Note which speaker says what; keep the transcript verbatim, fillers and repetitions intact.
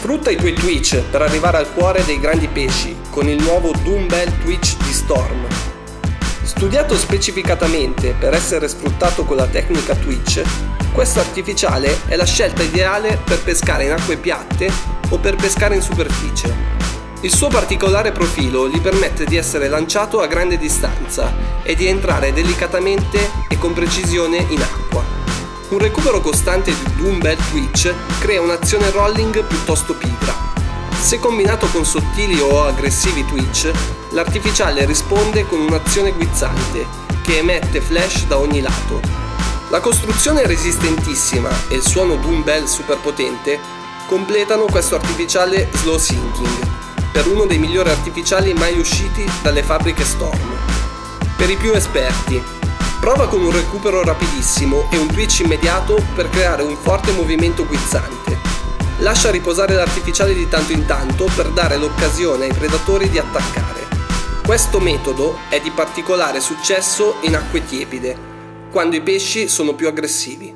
Speaker 1: Sfrutta i tuoi twitch per arrivare al cuore dei grandi pesci con il nuovo Dumbbell Twitch di Storm. Studiato specificatamente per essere sfruttato con la tecnica Twitch, questo artificiale è la scelta ideale per pescare in acque piatte o per pescare in superficie. Il suo particolare profilo gli permette di essere lanciato a grande distanza e di entrare delicatamente e con precisione in acqua. Un recupero costante di Dumbbell Twitch crea un'azione rolling piuttosto pigra. Se combinato con sottili o aggressivi twitch, l'artificiale risponde con un'azione guizzante che emette flash da ogni lato. La costruzione è resistentissima e il suono dumbbell superpotente completano questo artificiale slow sinking, per uno dei migliori artificiali mai usciti dalle fabbriche Storm. Per i più esperti, prova con un recupero rapidissimo e un twitch immediato per creare un forte movimento guizzante. Lascia riposare l'artificiale di tanto in tanto per dare l'occasione ai predatori di attaccare. Questo metodo è di particolare successo in acque tiepide, quando i pesci sono più aggressivi.